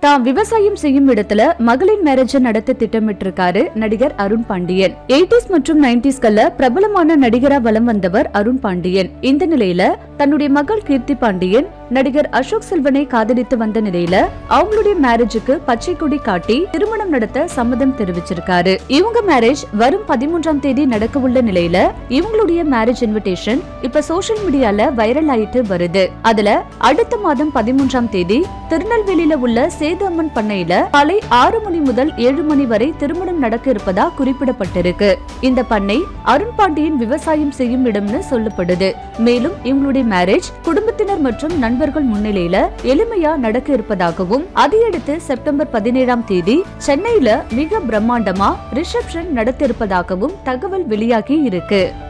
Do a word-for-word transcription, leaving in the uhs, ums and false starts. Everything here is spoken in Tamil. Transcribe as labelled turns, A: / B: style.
A: தான் விவசாயம் செய்யும் இடத்துல மகளின் மேரேஜ் நடத்த திட்டமிட்டிருக்காரு நடிகர் அருண் பாண்டியன். எய்டீஸ் மற்றும் நைன்டீஸ்கள்ல பிரபலமான நடிகரா வலம் வந்தவர் அருண் பாண்டியன். இந்த நிலையில தன்னுடைய மகள் கீர்த்தி பாண்டியன் நடிகர் அசோக் செல்வனை காதலித்து வந்த நிலையில அவங்களுடைய மேரேஜுக்கு பச்சை கொடி காட்டி திருமணம் நடத்த சம்மதம் தெரிவிச்சிருக்காரு. இவங்க மேரேஜ் வரும் பதிமூன்றாம் தேதி நடக்க உள்ள நிலையில இவங்களுடைய மேரேஜ் இன்விடேஷன் இப்ப சோசியல் மீடியால வைரல் ஆயிட்டு வருது. அதுல அடுத்த மாதம் பதிமூன்றாம் தேதி திருநெல்வேலியில உள்ள சேது அம்மன் பண்ணையில காலை ஆறு மணி முதல் ஏழு மணி வரை திருமணம் நடக்க இருப்பதா குறிப்பிடப்பட்டிருக்கு. இந்த பண்ணை அருண் பாண்டியன் விவசாயம் செய்யும் இடம்னு சொல்லப்படுது. மேலும் இவங்களுடைய மேரேஜ் குடும்பத்தினர் மற்றும் நண்பர்கள் முன்னிலையில எளிமையா நடக்க இருப்பதாகவும் அதையடுத்து செப்டம்பர் பதினேழாம் தேதி சென்னையில மிக பிரம்மாண்டமா ரிசப்ஷன் நடத்த இருப்பதாகவும் தகவல் வெளியாகி இருக்கு.